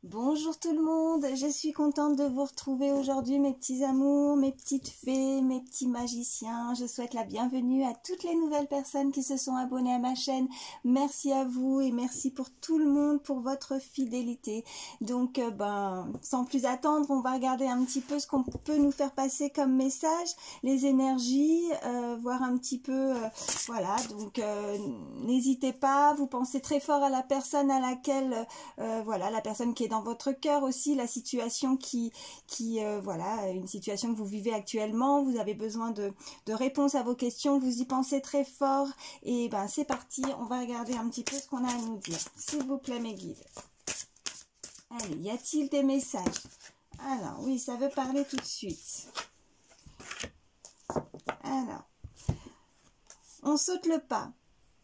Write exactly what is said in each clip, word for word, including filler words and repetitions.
Bonjour tout le monde, je suis contente de vous retrouver aujourd'hui mes petits amours, mes petites fées, mes petits magiciens. Je souhaite la bienvenue à toutes les nouvelles personnes qui se sont abonnées à ma chaîne. Merci à vous et merci pour tout le monde pour votre fidélité. Donc euh, ben sans plus attendre, on va regarder un petit peu ce qu'on peut nous faire passer comme message, les énergies, euh, voir un petit peu, euh, voilà, donc euh, n'hésitez pas, vous pensez très fort à la personne à laquelle, euh, voilà, la personne qui est dans votre cœur aussi, la situation qui, qui euh, voilà, une situation que vous vivez actuellement, vous avez besoin de, de réponses à vos questions, vous y pensez très fort, et ben c'est parti, on va regarder un petit peu ce qu'on a à nous dire. S'il vous plaît mes guides. Allez, y a-t-il des messages? Alors, oui, ça veut parler tout de suite. Alors, on saute le pas.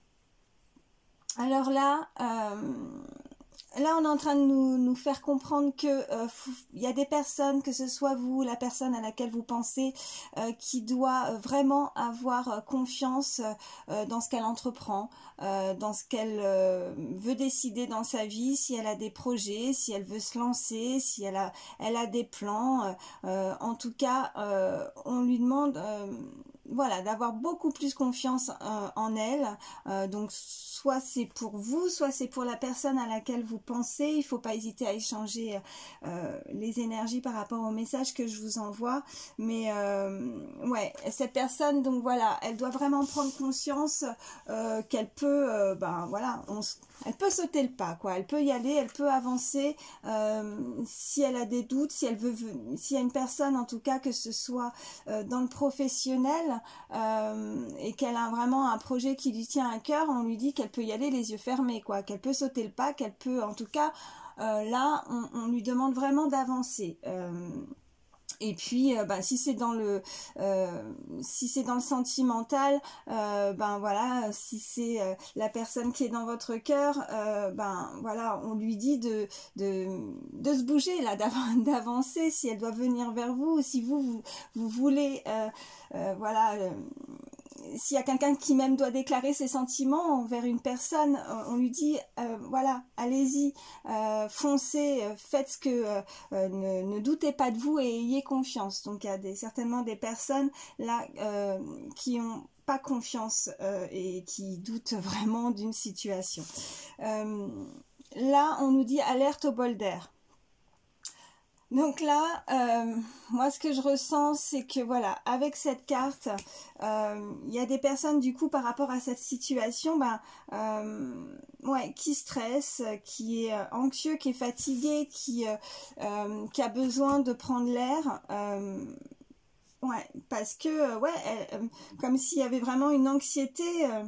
Alors là, euh, là, on est en train de nous, nous faire comprendre que euh, il y a des personnes, que ce soit vous, la personne à laquelle vous pensez, euh, qui doit vraiment avoir confiance euh, dans ce qu'elle entreprend, euh, dans ce qu'elle euh, veut décider dans sa vie, si elle a des projets, si elle veut se lancer, si elle a, elle a des plans. Euh, en tout cas, euh, on lui demande... Euh, voilà, d'avoir beaucoup plus confiance euh, en elle. Euh, donc, soit c'est pour vous, soit c'est pour la personne à laquelle vous pensez. Il ne faut pas hésiter à échanger euh, les énergies par rapport au message que je vous envoie. Mais, euh, ouais, cette personne, donc voilà, elle doit vraiment prendre conscience euh, qu'elle peut, euh, ben voilà, on, elle peut sauter le pas, quoi. Elle peut y aller, elle peut avancer. Euh, si elle a des doutes, si elle veut, s'il y a une personne, en tout cas, que ce soit euh, dans le professionnel, Euh, et qu'elle a vraiment un projet qui lui tient à cœur, on lui dit qu'elle peut y aller les yeux fermés, quoi, qu'elle peut sauter le pas, qu'elle peut, en tout cas, euh, là, on, on lui demande vraiment d'avancer. Euh, Et puis, euh, ben, si c'est dans le, euh, si c'est dans le sentimental, euh, ben voilà, si c'est euh, la personne qui est dans votre cœur, euh, ben voilà, on lui dit de de, de se bouger là, d'avancer si elle doit venir vers vous, si vous vous, vous voulez, euh, euh, voilà. Euh, s'il y a quelqu'un qui même doit déclarer ses sentiments envers une personne, on lui dit euh, voilà, allez-y, euh, foncez, faites ce que euh, ne, ne doutez pas de vous et ayez confiance. Donc il y a des, certainement des personnes là euh, qui ont pas confiance euh, et qui doutent vraiment d'une situation. Euh, là, on nous dit alerte au bol d'air. Donc là, euh, moi ce que je ressens, c'est que voilà, avec cette carte, euh, il y a des personnes du coup par rapport à cette situation, ben, euh, ouais, qui stresse, qui est anxieux, qui est fatigué, qui, euh, euh, qui a besoin de prendre l'air. Euh, ouais, parce que ouais, elle, euh, comme s'il y avait vraiment une anxiété. Euh,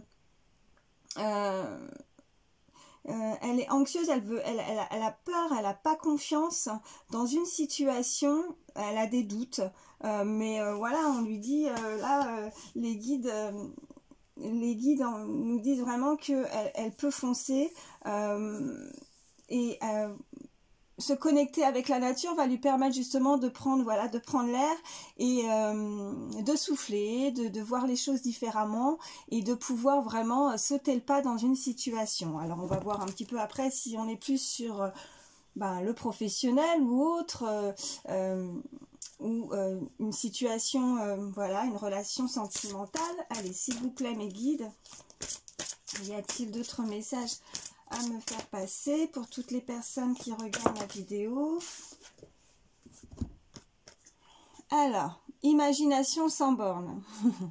euh, Euh, elle est anxieuse, elle veut, elle, elle, a, elle a peur, elle n'a pas confiance dans une situation, elle a des doutes, euh, mais euh, voilà, on lui dit euh, là, euh, les guides, euh, les guides on, nous disent vraiment que elle, elle peut foncer euh, et euh, se connecter avec la nature va lui permettre justement de prendre, voilà, de prendre l'air et euh, de souffler, de, de voir les choses différemment et de pouvoir vraiment sauter le pas dans une situation. Alors on va voir un petit peu après si on est plus sur euh, ben, le professionnel ou autre, euh, euh, ou euh, une situation, euh, voilà, une relation sentimentale. Allez, s'il vous plaît mes guides, y a-t-il d'autres messages à me faire passer pour toutes les personnes qui regardent la vidéo? Alors, imagination sans borne.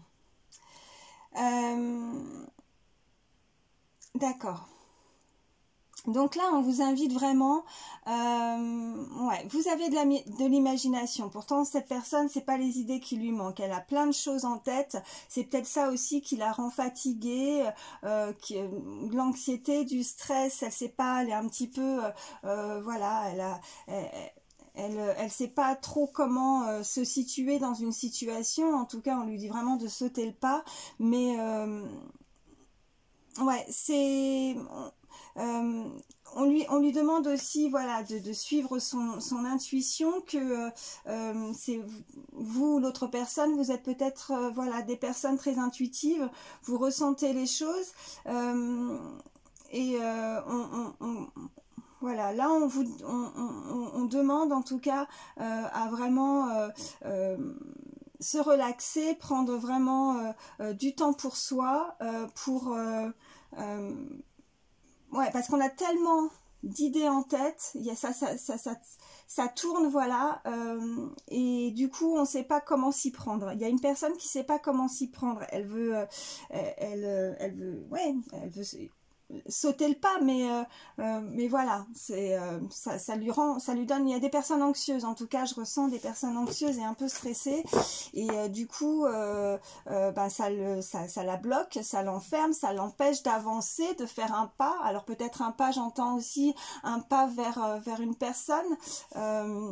euh, D'accord. Donc là, on vous invite vraiment, euh, ouais, vous avez de l'imagination. Pourtant, cette personne, c'est pas les idées qui lui manquent. Elle a plein de choses en tête. C'est peut-être ça aussi qui la rend fatiguée, euh, qui, de l'anxiété, du stress. Elle sait pas, elle est un petit peu, euh, euh, voilà, elle a... Elle, Elle elle sait pas trop comment euh, se situer dans une situation. En tout cas, on lui dit vraiment de sauter le pas. Mais euh, ouais, c'est... Euh, on lui, on lui demande aussi, voilà, de, de suivre son, son intuition, que euh, c'est vous, l'autre personne, vous êtes peut-être, euh, voilà, des personnes très intuitives, vous ressentez les choses, euh, et euh, on, on, on voilà, là on vous on, on, on demande en tout cas euh, à vraiment euh, euh, se relaxer, prendre vraiment euh, euh, du temps pour soi, euh, pour euh, euh, ouais, parce qu'on a tellement d'idées en tête, il y a ça, ça, ça, ça, ça tourne, voilà, euh, et du coup on ne sait pas comment s'y prendre. Il y a une personne qui ne sait pas comment s'y prendre, elle veut, euh, elle, elle, elle veut, ouais, elle veut sauter le pas, mais euh, euh, mais voilà, c'est euh, ça, ça lui rend, ça lui donne. Il y a des personnes anxieuses, en tout cas, je ressens des personnes anxieuses et un peu stressées, et euh, du coup, euh, euh, ben ça le, ça, ça la bloque, ça l'enferme, ça l'empêche d'avancer, de faire un pas. Alors peut-être un pas, j'entends aussi un pas vers euh, vers une personne. Euh,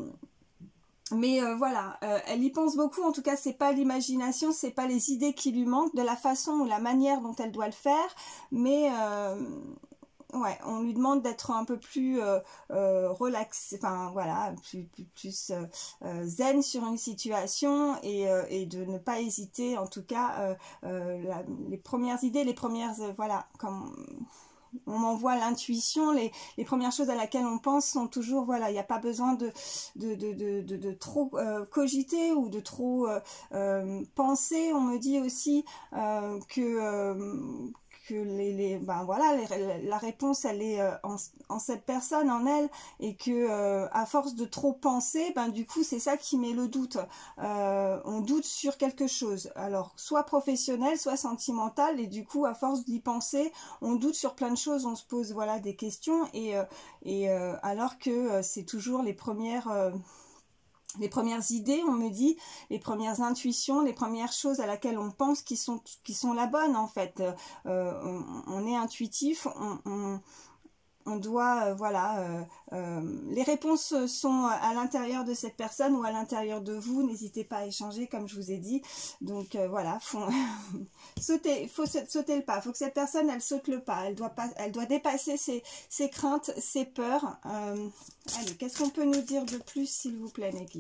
Mais euh, voilà, euh, elle y pense beaucoup, en tout cas c'est pas l'imagination, c'est pas les idées qui lui manquent, de la façon ou la manière dont elle doit le faire, mais euh, ouais, on lui demande d'être un peu plus euh, euh, relax, enfin voilà, plus, plus, plus euh, euh, zen sur une situation, et, euh, et de ne pas hésiter, en tout cas, euh, euh, la, les premières idées, les premières, euh, voilà, comme... on m'envoie l'intuition, les, les premières choses à laquelle on pense sont toujours, voilà, il n'y a pas besoin de, de, de, de, de, de trop euh, cogiter ou de trop euh, euh, penser. On me dit aussi euh, que, euh, que les, les, ben voilà, les, la réponse elle est euh, en, en cette personne, en elle, et que euh, à force de trop penser, ben du coup c'est ça qui met le doute. Euh, on doute sur quelque chose, alors soit professionnel, soit sentimental, et du coup à force d'y penser, on doute sur plein de choses, on se pose voilà des questions, et, euh, et euh, alors que euh, c'est toujours les premières euh, les premières idées, on me dit, les premières intuitions, les premières choses à laquelle on pense qui sont qui sont la bonne en fait. Euh, on, on est intuitif, on, on on doit, euh, voilà, euh, euh, les réponses sont à l'intérieur de cette personne ou à l'intérieur de vous, n'hésitez pas à échanger comme je vous ai dit, donc euh, voilà, faut sauter, il faut sauter le pas, il faut que cette personne, elle saute le pas, elle doit, pas, elle doit dépasser ses, ses craintes, ses peurs. Euh, allez, qu'est-ce qu'on peut nous dire de plus, s'il vous plaît, mes guides?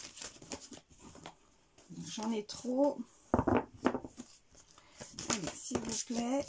J'en ai trop. Allez, s'il vous plaît.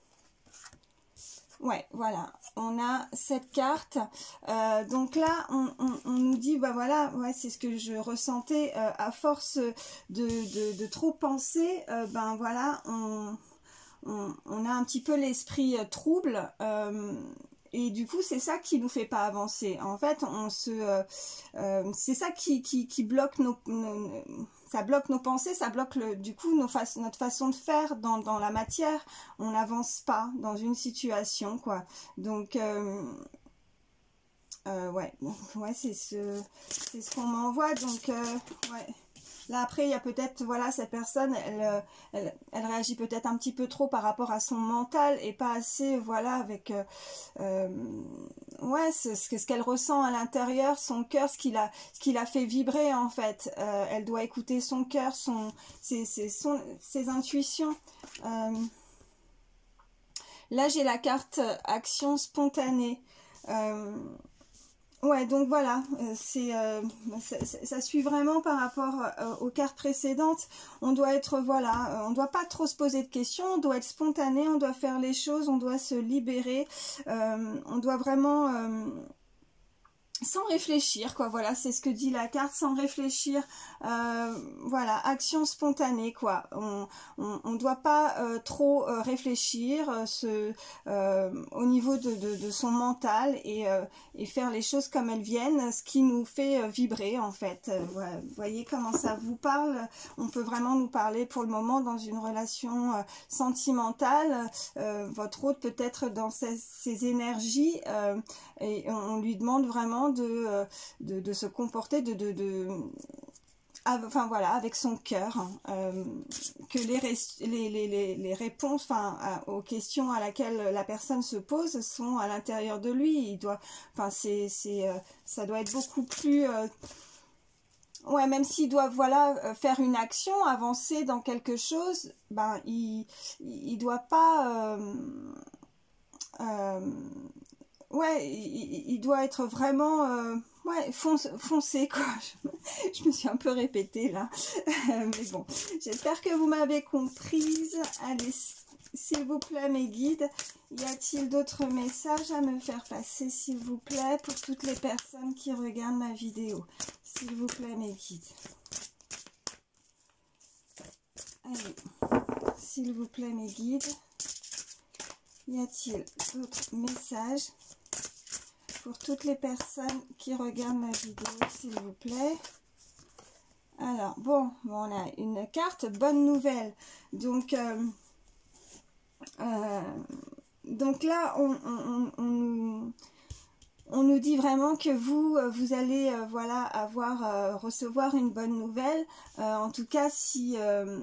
Ouais, voilà, on a cette carte, euh, donc là on, on, on nous dit, bah voilà, ouais, c'est ce que je ressentais, euh, à force de, de, de trop penser, euh, ben voilà, on, on, on a un petit peu l'esprit euh, trouble, euh, et du coup c'est ça qui nous fait pas avancer, en fait on se, euh, euh, c'est ça qui, qui, qui bloque nos, nos ça bloque nos pensées, ça bloque le, du coup nos fa notre façon de faire dans, dans la matière. On n'avance pas dans une situation, quoi. Donc, euh, euh, ouais, ouais c'est ce, c'est ce qu'on m'envoie. Donc, euh, ouais. Là, après, il y a peut-être, voilà, cette personne, elle, elle, elle réagit peut-être un petit peu trop par rapport à son mental et pas assez, voilà, avec, euh, euh, ouais, ce, ce qu'elle ressent à l'intérieur, son cœur, ce qui l'a, ce qui l'a fait vibrer, en fait. Euh, elle doit écouter son cœur, son, ses, ses, son, ses intuitions. Euh, là, j'ai la carte action spontanée. Euh, Ouais, donc voilà, euh, c'est euh, ça, ça suit vraiment par rapport euh, aux cartes précédentes. On doit être, voilà, on doit pas trop se poser de questions, on doit être spontané, on doit faire les choses, on doit se libérer, euh, on doit vraiment... Euh, sans réfléchir, quoi, voilà, c'est ce que dit la carte, sans réfléchir, euh, voilà, action spontanée, quoi, on on, on doit pas euh, trop euh, réfléchir euh, ce, euh, au niveau de, de, de son mental, et, euh, et faire les choses comme elles viennent, ce qui nous fait euh, vibrer, en fait. Euh, voilà, vous voyez comment ça vous parle, on peut vraiment nous parler pour le moment dans une relation euh, sentimentale, euh, votre hôte peut être dans ses, ses énergies, euh, et on, on lui demande vraiment De, de, de se comporter de, de, de enfin voilà, avec son cœur, euh, que les, les, les, les réponses, enfin, à, aux questions à laquelle la personne se pose sont à l'intérieur de lui. Il doit, enfin, c'est, c'est, euh, ça doit être beaucoup plus, euh, ouais, même s'il doit, voilà, faire une action, avancer dans quelque chose, ben, il, il doit pas, euh, euh, ouais, il, il doit être vraiment, euh, ouais, fonce, foncé, quoi. Je, je me suis un peu répétée, là. Mais bon, j'espère que vous m'avez comprise. Allez, s'il vous plaît, mes guides, y a-t-il d'autres messages à me faire passer, s'il vous plaît, pour toutes les personnes qui regardent ma vidéo? S'il vous plaît, mes guides. Allez, s'il vous plaît, mes guides. Y a-t-il d'autres messages pour toutes les personnes qui regardent ma vidéo, s'il vous plaît? Alors, bon, on a une carte, bonne nouvelle. Donc, euh, euh, donc là, on, on, on, on nous dit vraiment que vous, vous allez, euh, voilà, avoir, euh, recevoir une bonne nouvelle. Euh, en tout cas, si... Euh,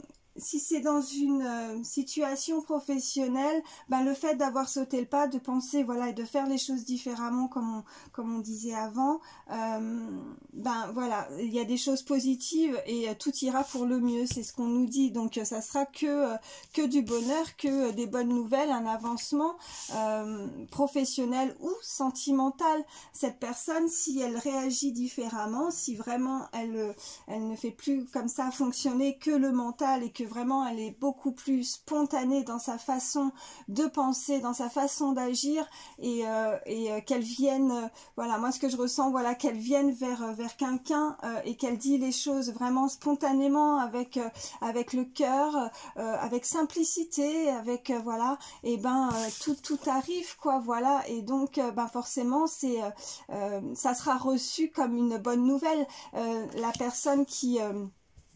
si c'est dans une euh, situation professionnelle, ben le fait d'avoir sauté le pas, de penser, voilà, et de faire les choses différemment, comme on, comme on disait avant, euh, ben voilà, il y a des choses positives et euh, tout ira pour le mieux, c'est ce qu'on nous dit. Donc euh, ça sera que, euh, que du bonheur, que euh, des bonnes nouvelles, un avancement euh, professionnel ou sentimental. Cette personne, si elle réagit différemment, si vraiment elle, elle ne fait plus comme ça fonctionner que le mental et que vraiment elle est beaucoup plus spontanée dans sa façon de penser, dans sa façon d'agir, et, euh, et euh, qu'elle vienne, euh, voilà, moi ce que je ressens, voilà, qu'elle vienne vers, vers quelqu'un euh, et qu'elle dit les choses vraiment spontanément, avec, euh, avec le cœur, euh, avec simplicité, avec, euh, voilà, et ben euh, tout, tout arrive, quoi, voilà, et donc euh, ben forcément c'est, euh, euh, ça sera reçu comme une bonne nouvelle. Euh, la personne qui... Euh,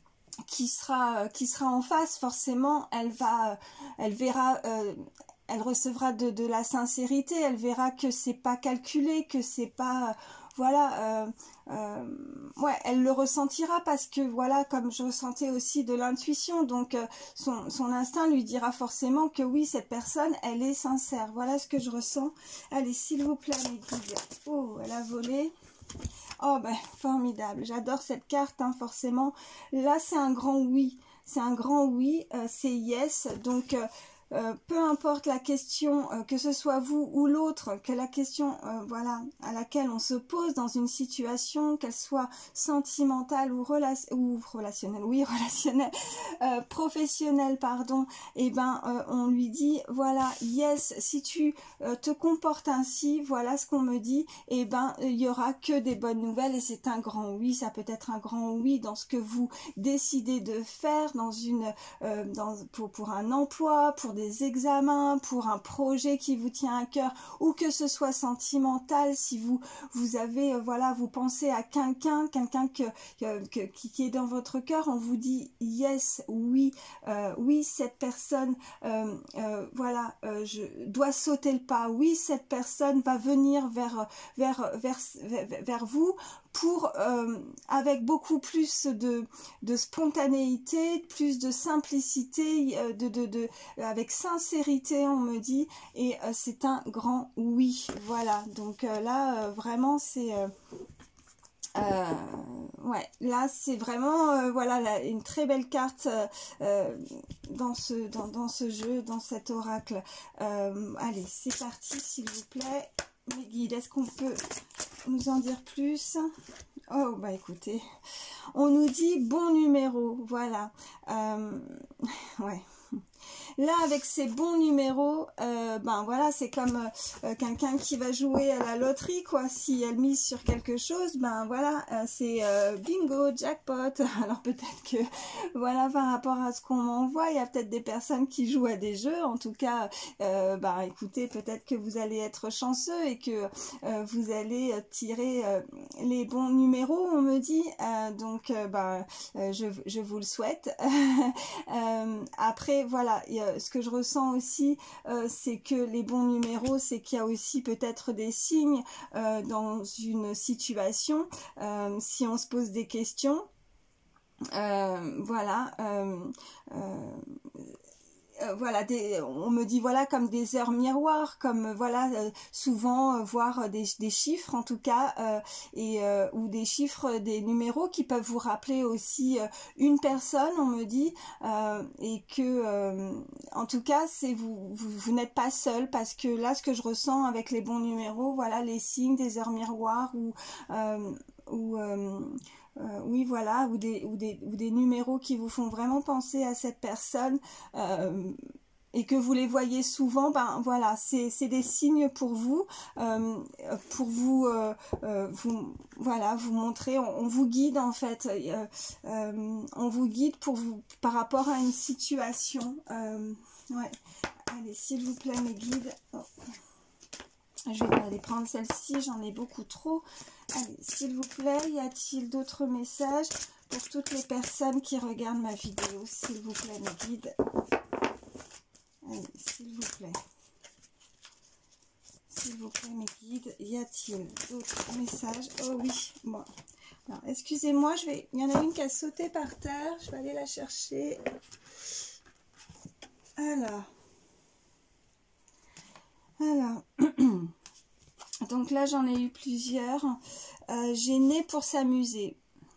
qui sera qui sera en face, forcément elle va elle verra euh, elle recevra de, de la sincérité, elle verra que c'est pas calculé, que c'est pas, voilà, euh, euh, ouais, elle le ressentira, parce que voilà, comme je ressentais aussi de l'intuition, donc euh, son, son instinct lui dira forcément que oui, cette personne elle est sincère. Voilà ce que je ressens. Allez, s'il vous plaît, mes guides. Oh, elle a volé. Oh ben formidable, j'adore cette carte, hein, forcément. Là c'est un grand oui, c'est un grand oui, euh, c'est yes. Donc euh, euh, peu importe la question, euh, que ce soit vous ou l'autre, que la question, euh, voilà, à laquelle on se pose dans une situation, qu'elle soit sentimentale ou, rela ou relationnelle, oui relationnelle, euh, professionnelle, pardon, et ben euh, on lui dit voilà, yes, si tu euh, te comportes ainsi, voilà ce qu'on me dit, et ben il y aura que des bonnes nouvelles, et c'est un grand oui. Ça peut être un grand oui dans ce que vous décidez de faire, dans une, euh, dans, pour, pour un emploi, pour des examens, pour un projet qui vous tient à cœur, ou que ce soit sentimental, si vous vous avez, euh, voilà, vous pensez à quelqu'un, quelqu'un que, que, que qui, qui est dans votre cœur, on vous dit yes, oui, euh, oui, cette personne, euh, euh, voilà, euh, je dois sauter le pas, oui, cette personne va venir vers vers vers vers, vers vous, pour euh, avec beaucoup plus de, de spontanéité, plus de simplicité, euh, de, de, de, avec sincérité, on me dit, et euh, c'est un grand oui. Voilà, donc euh, là, euh, vraiment, c'est... Euh, euh, ouais, là c'est vraiment euh, voilà, là, une très belle carte euh, euh, dans, ce, dans, dans ce jeu, dans cet oracle. Euh, allez, c'est parti, s'il vous plaît. Mes guides, est-ce qu'on peut nous en dire plus? Oh, bah écoutez, on nous dit bon numéro, voilà. Euh, ouais. Là, avec ces bons numéros, euh, ben voilà, c'est comme euh, quelqu'un qui va jouer à la loterie, quoi. Si elle mise sur quelque chose, ben voilà, euh, c'est euh, bingo, jackpot. Alors peut-être que, voilà, par rapport à ce qu'on m'envoie, il y a peut-être des personnes qui jouent à des jeux. En tout cas, euh, ben écoutez, peut-être que vous allez être chanceux et que euh, vous allez tirer euh, les bons numéros, on me dit. Euh, donc, euh, ben, euh, je, je vous le souhaite. euh, après, voilà, il y a ce que je ressens aussi, euh, c'est que les bons numéros, c'est qu'il y a aussi peut-être des signes euh, dans une situation, euh, si on se pose des questions. Euh, voilà. Euh, euh, Euh, voilà, des, on me dit voilà, comme des heures miroirs, comme euh, voilà, euh, souvent euh, voir des, des chiffres en tout cas, euh, et euh, ou des chiffres, des numéros qui peuvent vous rappeler aussi euh, une personne, on me dit, euh, et que euh, en tout cas c'est vous, vous, vous n'êtes pas seul, parce que là ce que je ressens avec les bons numéros, voilà, les signes des heures miroirs, ou euh, ou euh, Euh, oui, voilà, ou des, ou, des, ou des numéros qui vous font vraiment penser à cette personne. Euh, et que vous les voyez souvent, ben voilà, c'est des signes pour vous, euh, pour vous, euh, euh, vous, voilà, vous montrer, on, on vous guide en fait, euh, euh, on vous guide pour vous, par rapport à une situation. Euh, ouais, allez, s'il vous plaît, mes guides. Oh. Je vais aller prendre celle-ci, j'en ai beaucoup trop. Allez, s'il vous plaît, y a-t-il d'autres messages pour toutes les personnes qui regardent ma vidéo? S'il vous plaît, mes guides. Allez, s'il vous plaît. S'il vous plaît, mes guides, y a-t-il d'autres messages? Oh oui, bon. Alors, excusez-moi, je vais. Il y en a une qui a sauté par terre. Je vais aller la chercher. Alors. Alors. Donc là, j'en ai eu plusieurs. Euh, J'ai né pour s'amuser.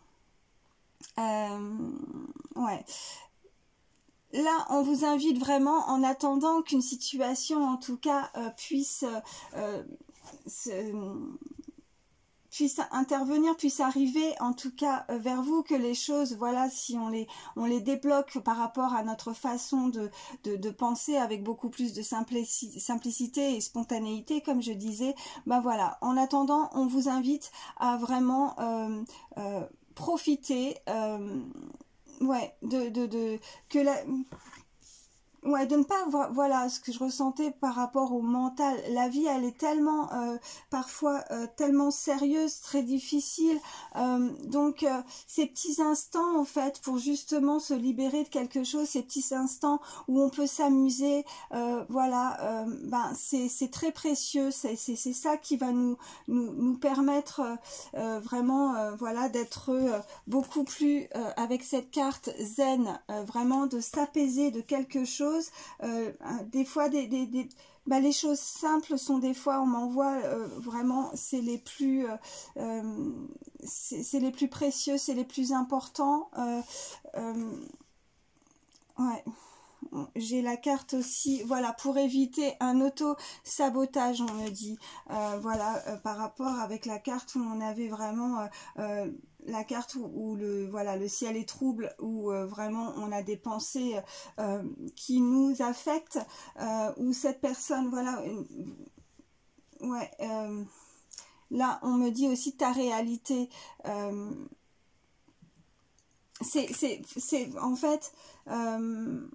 Euh, ouais. Là, on vous invite vraiment, en attendant qu'une situation, en tout cas, euh, puisse, euh, se, puisse intervenir, puisse arriver, en tout cas, euh, vers vous, que les choses, voilà, si on les, on les débloque par rapport à notre façon de, de, de penser avec beaucoup plus de simplicité, simplicité et spontanéité, comme je disais, ben voilà, en attendant, on vous invite à vraiment euh, euh, profiter, euh, ouais, de, de, de, que la, ouais, de ne pas voir, voilà, ce que je ressentais par rapport au mental. La vie, elle est tellement, euh, parfois, euh, tellement sérieuse, très difficile. Euh, donc, euh, ces petits instants, en fait, pour justement se libérer de quelque chose, ces petits instants où on peut s'amuser, euh, voilà, euh, ben, c'est c'est très précieux. C'est c'est c'est ça qui va nous nous nous permettre euh, euh, vraiment, euh, voilà, d'être euh, beaucoup plus euh, avec cette carte zen, euh, vraiment de s'apaiser de quelque chose. Euh, des fois des, des, des bah, les choses simples sont des fois, on m'envoie euh, vraiment, c'est les plus euh, euh, c'est les plus précieux, c'est les plus importants. euh, euh, ouais, j'ai la carte aussi, voilà, pour éviter un auto-sabotage, on me dit, euh, voilà, euh, par rapport avec la carte où on avait vraiment euh, euh, la carte où, où le voilà le ciel est trouble, où euh, vraiment on a des pensées euh, qui nous affectent, euh, où cette personne, voilà, une, ouais, euh, là on me dit aussi ta réalité, euh, c'est c'est c'est en fait euh,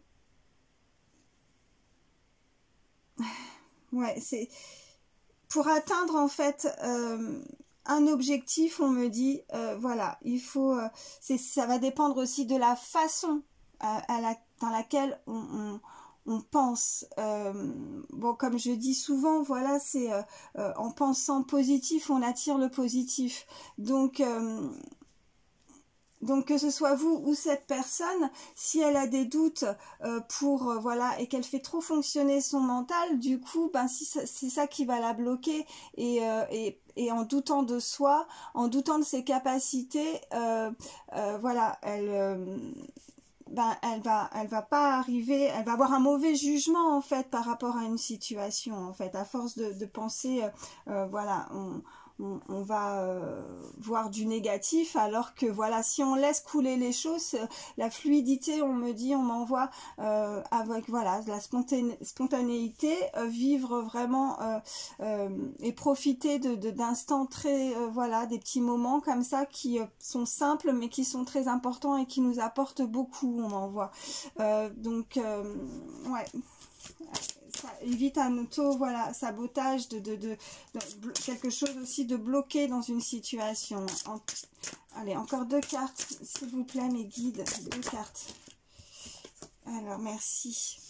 ouais, c'est pour atteindre en fait euh, un objectif, on me dit, euh, voilà, il faut, euh, c'est, ça va dépendre aussi de la façon à, à la, dans laquelle on, on, on pense. Euh, bon, comme je dis souvent, voilà, c'est euh, euh, en pensant positif, on attire le positif. Donc, euh, Donc que ce soit vous ou cette personne, si elle a des doutes euh, pour euh, voilà, et qu'elle fait trop fonctionner son mental, du coup, ben si c'est ça qui va la bloquer, et, euh, et et en doutant de soi, en doutant de ses capacités, euh, euh, voilà, elle euh, ben elle va elle va pas arriver, elle va avoir un mauvais jugement en fait par rapport à une situation, en fait, à force de, de penser euh, euh, voilà, on On, on va euh, voir du négatif, alors que voilà, si on laisse couler les choses, la fluidité, on me dit, on m'envoie euh, avec voilà la spontané spontanéité, euh, vivre vraiment euh, euh, et profiter de d'instants très euh, voilà, des petits moments comme ça qui euh, sont simples mais qui sont très importants et qui nous apportent beaucoup, on m'envoie. Euh, donc euh, ouais. Ça évite un auto, voilà, sabotage, de, de, de, de quelque chose aussi de bloqué dans une situation. En, allez, encore deux cartes, s'il vous plaît, mes guides, deux cartes. Alors, merci.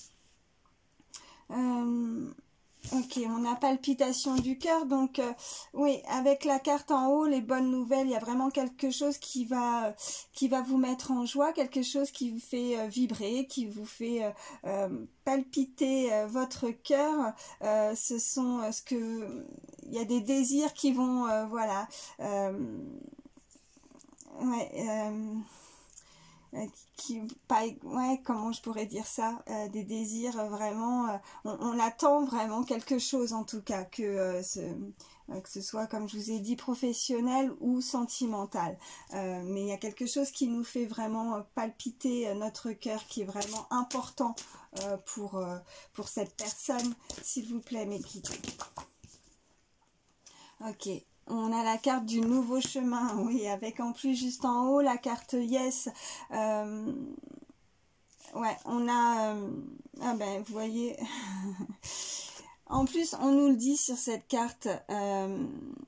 Euh, ok, on a palpitation du cœur, donc euh, oui, avec la carte en haut, les bonnes nouvelles, il y a vraiment quelque chose qui va, qui va vous mettre en joie, quelque chose qui vous fait euh, vibrer, qui vous fait euh, euh, palpiter euh, votre cœur. Euh, ce sont euh, ce que, il y a des désirs qui vont, euh, voilà, euh, ouais. Euh, qui, pas, ouais, comment je pourrais dire ça, euh, des désirs euh, vraiment, euh, on, on attend vraiment quelque chose, en tout cas, que euh, ce, euh, que ce soit, comme je vous ai dit, professionnel ou sentimental. Euh, mais il y a quelque chose qui nous fait vraiment palpiter notre cœur, qui est vraiment important euh, pour, euh, pour cette personne. S'il vous plaît, mes guides. Ok. On a la carte du nouveau chemin, oui, avec en plus juste en haut la carte Yes. Euh, ouais, on a... Euh, ah ben, vous voyez... En plus, on nous le dit sur cette carte... Euh,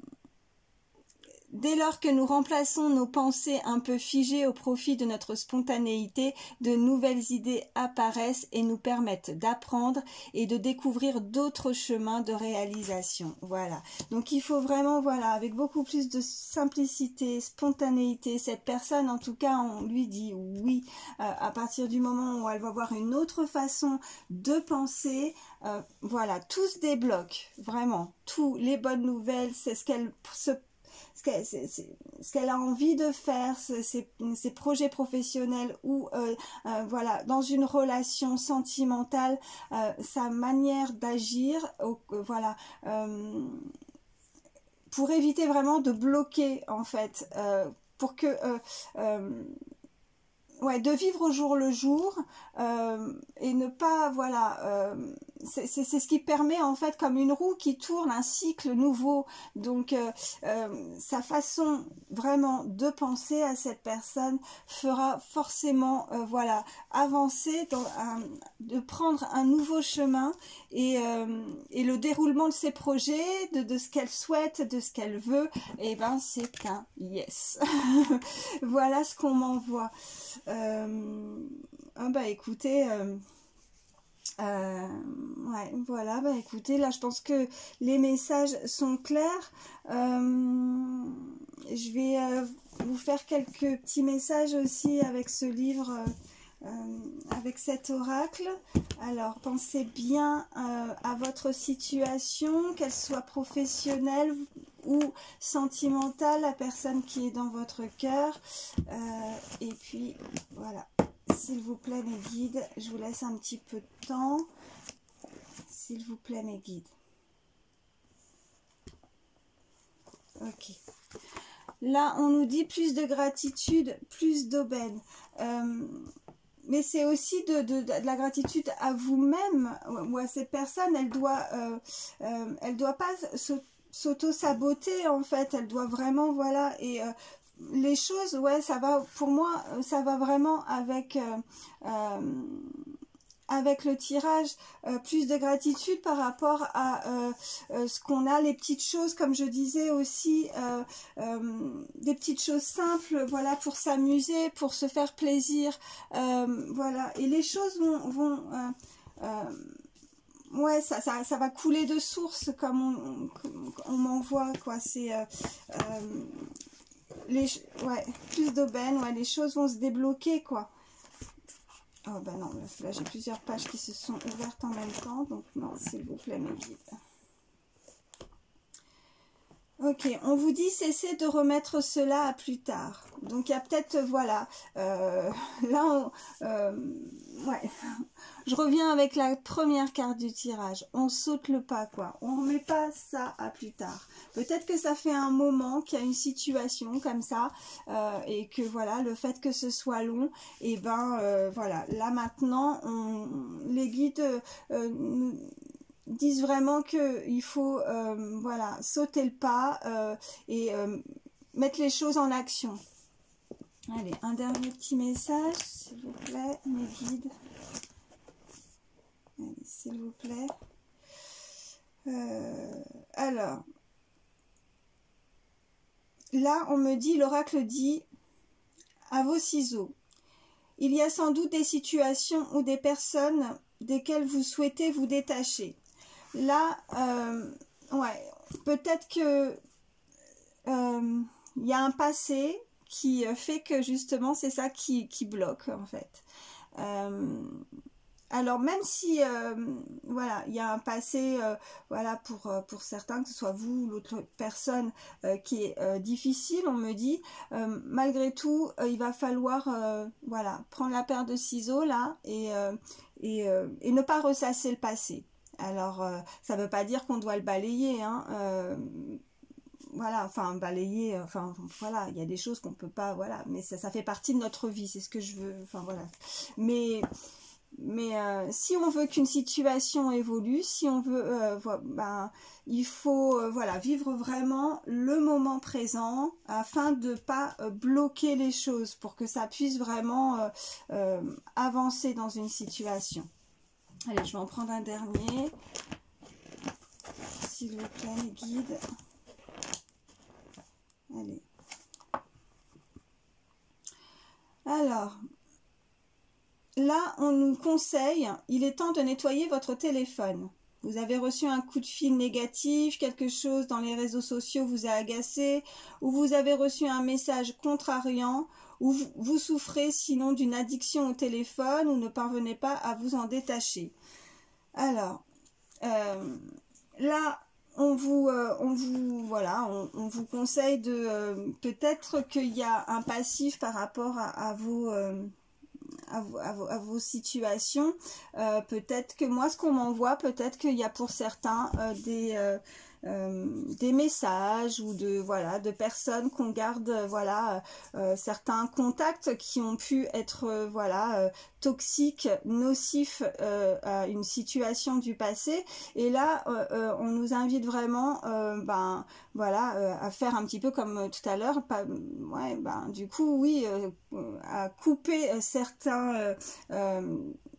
dès lors que nous remplaçons nos pensées un peu figées au profit de notre spontanéité, de nouvelles idées apparaissent et nous permettent d'apprendre et de découvrir d'autres chemins de réalisation. Voilà. Donc il faut vraiment, voilà, avec beaucoup plus de simplicité, spontanéité, cette personne, en tout cas, on lui dit oui, euh, à partir du moment où elle va voir une autre façon de penser, euh, voilà, tout se débloque, vraiment. Tout, les bonnes nouvelles, c'est ce qu'elle se ce qu'elle ce qu'elle a envie de faire, ses, ses projets professionnels ou euh, euh, voilà, dans une relation sentimentale, euh, sa manière d'agir, euh, voilà, euh, pour éviter vraiment de bloquer en fait, euh, pour que euh, euh, ouais, de vivre au jour le jour euh, et ne pas, voilà, euh, c'est ce qui permet en fait, comme une roue qui tourne, un cycle nouveau. Donc euh, euh, sa façon vraiment de penser à cette personne fera forcément, euh, voilà, avancer, dans un, de prendre un nouveau chemin et, euh, et le déroulement de ses projets, de, de ce qu'elle souhaite, de ce qu'elle veut, et ben c'est un yes. Voilà ce qu'on m'envoie. Euh, ah bah écoutez, euh, euh, ouais, voilà, bah écoutez, là je pense que les messages sont clairs. Euh, je vais euh, vous faire quelques petits messages aussi avec ce livre, euh, avec cet oracle. Alors pensez bien euh, à votre situation, qu'elle soit professionnelle ou sentimentale, la personne qui est dans votre cœur. Euh, et puis voilà, s'il vous plaît mes guides, je vous laisse un petit peu de temps, s'il vous plaît mes guides. Ok. Là on nous dit plus de gratitude, plus d'aubaine. Euh, mais c'est aussi de, de, de la gratitude à vous-même ou à cette personne. Elle doit, euh, euh, elle doit pas se s'auto-saboter en fait, elle doit vraiment, voilà, et euh, les choses, ouais, ça va, pour moi, ça va vraiment avec, euh, euh, avec le tirage, euh, plus de gratitude par rapport à euh, euh, ce qu'on a, les petites choses, comme je disais aussi, euh, euh, des petites choses simples, voilà, pour s'amuser, pour se faire plaisir, euh, voilà, et les choses vont... vont euh, euh, ouais, ça, ça, ça va couler de source, comme on, on, on m'envoie, quoi. C'est euh, euh, les, ouais, plus d'aubaine, ouais, les choses vont se débloquer, quoi. Oh ben non, là j'ai plusieurs pages qui se sont ouvertes en même temps, donc non, s'il vous plaît, mes guides. Ok, on vous dit cessez de remettre cela à plus tard. Donc il y a peut-être, voilà, euh, là, on, euh, ouais, je reviens avec la première carte du tirage. On saute le pas, quoi. On ne remet pas ça à plus tard. Peut-être que ça fait un moment qu'il y a une situation comme ça euh, et que voilà, le fait que ce soit long, et ben euh, voilà, là maintenant, on, les guides euh, nous disent vraiment qu'il faut euh, voilà, sauter le pas euh, et euh, mettre les choses en action. Allez, un dernier petit message, s'il vous plaît, mes guides. S'il vous plaît. Euh, alors, là, on me dit, l'oracle dit, à vos ciseaux, il y a sans doute des situations ou des personnes desquelles vous souhaitez vous détacher. Là, euh, ouais, peut-être que euh, il y a un passé qui fait que justement c'est ça qui, qui bloque en fait. Euh, alors même si euh, voilà, il y a un passé euh, voilà, pour, pour certains, que ce soit vous ou l'autre personne euh, qui est euh, difficile, on me dit, euh, malgré tout, euh, il va falloir euh, voilà, prendre la paire de ciseaux là et, euh, et, euh, et ne pas ressasser le passé. Alors, euh, ça ne veut pas dire qu'on doit le balayer, hein, euh, voilà, enfin balayer, enfin voilà, il y a des choses qu'on peut pas, voilà, mais ça, ça fait partie de notre vie, c'est ce que je veux, enfin voilà. Mais mais euh, si on veut qu'une situation évolue, si on veut, euh, ben, il faut euh, voilà, vivre vraiment le moment présent afin de ne pas euh, bloquer les choses pour que ça puisse vraiment euh, euh, avancer dans une situation. Allez, je vais en prendre un dernier. S'il vous plaît, les guides. Allez. Alors, là, on nous conseille, il est temps de nettoyer votre téléphone. Vous avez reçu un coup de fil négatif, quelque chose dans les réseaux sociaux vous a agacé, ou vous avez reçu un message contrariant, ou vous, vous souffrez sinon d'une addiction au téléphone, ou ne parvenez pas à vous en détacher. Alors, euh, là, on vous, euh, on vous, voilà, on, on vous conseille de, euh, peut-être qu'il y a un passif par rapport à, à vos... Euh, À vos, à, vos, à vos situations, euh, peut-être que moi ce qu'on m'envoie, peut-être qu'il y a pour certains euh, des, euh, euh, des messages ou de, voilà, de personnes qu'on garde, euh, voilà, euh, certains contacts qui ont pu être euh, voilà, euh, toxiques, nocifs euh, à une situation du passé, et là euh, euh, on nous invite vraiment euh, ben, voilà, euh, à faire un petit peu comme euh, tout à l'heure, ouais, ben, du coup oui, euh, à couper euh, certains euh, euh,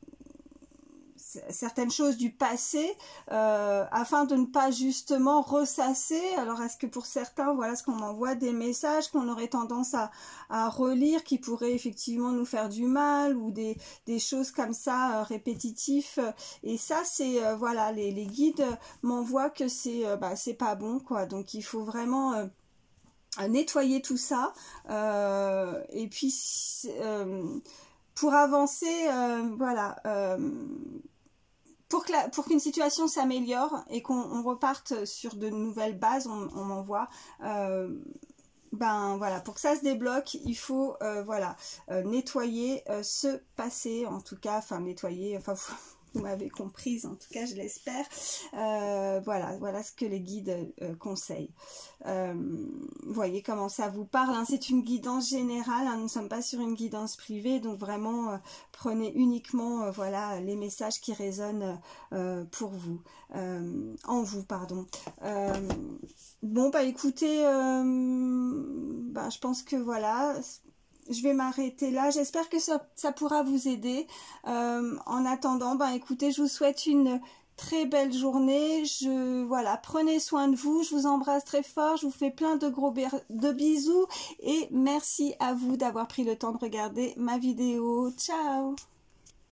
certaines choses du passé euh, afin de ne pas justement ressasser. Alors est-ce que pour certains, voilà, ce qu'on m'envoie des messages qu'on aurait tendance à, à relire qui pourraient effectivement nous faire du mal, ou des, des choses comme ça euh, répétitifs, et ça c'est euh, voilà, les, les guides m'envoient que c'est euh, bah, c'est pas bon, quoi. Donc il faut vraiment euh, nettoyer tout ça, euh, et puis euh, pour avancer, euh, voilà, euh, pour que la, pour qu'une situation s'améliore et qu'on reparte sur de nouvelles bases, on, on m'envoie, euh, ben voilà, pour que ça se débloque, il faut euh, voilà, euh, nettoyer euh, ce passé, en tout cas, enfin nettoyer, enfin vous, vous m'avez comprise, en tout cas je l'espère. Euh, voilà, voilà ce que les guides euh, conseillent. Euh, vous voyez comment ça vous parle, hein, c'est une guidance générale, hein, nous ne sommes pas sur une guidance privée, donc vraiment euh, prenez uniquement euh, voilà, les messages qui résonnent euh, pour vous, euh, en vous, pardon. Euh, bon bah écoutez, euh, bah, je pense que voilà, je vais m'arrêter là. J'espère que ça, ça pourra vous aider. Euh, en attendant, ben écoutez, je vous souhaite une très belle journée. Je voilà, prenez soin de vous. Je vous embrasse très fort. Je vous fais plein de gros de bisous et merci à vous d'avoir pris le temps de regarder ma vidéo. Ciao.